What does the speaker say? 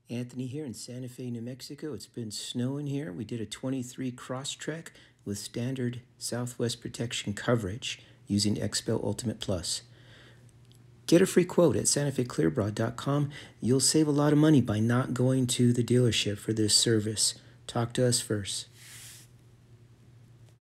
Anthony here in Santa Fe, New Mexico. It's been snowing here. We did a 23 Crosstrek with standard Southwest protection coverage using Xpel Ultimate Plus. Get a free quote at santafeclearbroad.com. You'll save a lot of money by not going to the dealership for this service. Talk to us first.